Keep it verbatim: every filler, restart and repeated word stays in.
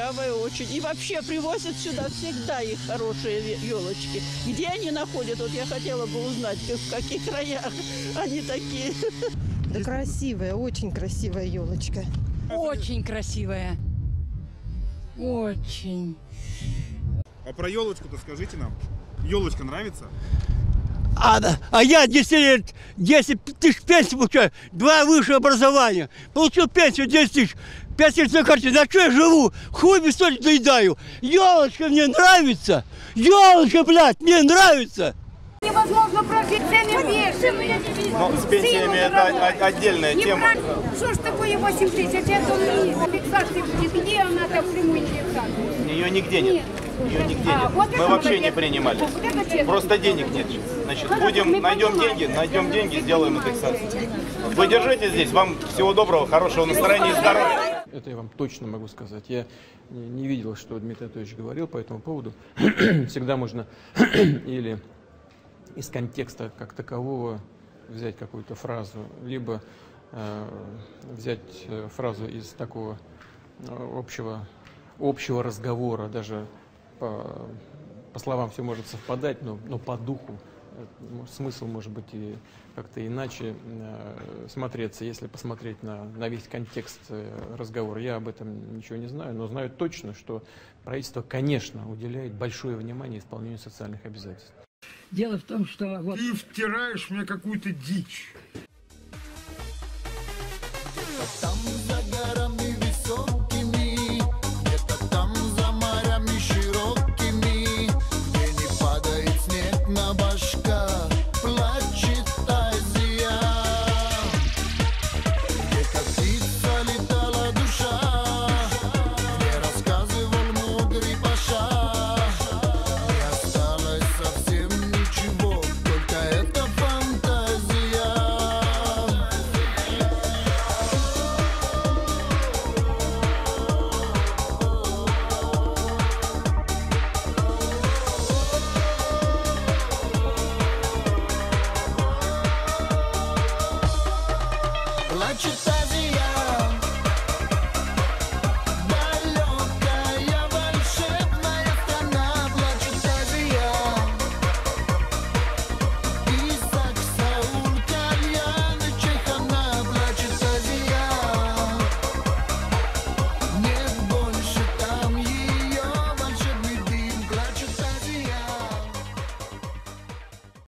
корявая очень. И вообще привозят сюда всегда их хорошие елочки. Где они находят? Вот я хотела бы узнать, в каких краях они такие. Да красивая, очень красивая елочка. Очень красивая. Очень. А про елочку-то скажите нам. Елочка нравится? А, а я десять лет, десять тысяч пенсии получаю, два высшее образования. Получил пенсию десять тысяч, пять лет на карте. На что я живу? Хуй без соли доедаю. Елочка мне нравится. Елочка, блядь, мне нравится. Невозможно прожить, цены бешеные. Но с пенсиями это отдельная тема. Что ж такое восемь тысяч? Это индексация будет. Где она там прямую индексацию? Ее нигде нет. Ее нигде А, нет. вот Мы это вообще вот не это. принимали. Вот это честно. Просто денег нет. Значит, будем, Мы найдем понимаем. деньги, найдем деньги, сделаем индексацию. Вы держите здесь. Вам всего доброго, хорошего настроения и здоровья. Это я вам точно могу сказать. Я не, не видел, что Дмитрий Анатольевич говорил по этому поводу. Всегда можно или из контекста как такового взять какую-то фразу, либо э, взять э, фразу из такого э, общего, общего разговора, даже по, по словам все может совпадать, но, но по духу э, смысл может быть и как-то иначе э, смотреться, если посмотреть на, на весь контекст э, разговора. Я об этом ничего не знаю, но знаю точно, что правительство, конечно, уделяет большое внимание исполнению социальных обязательств. Дело в том, что вот... Ты втираешь мне какую-то дичь.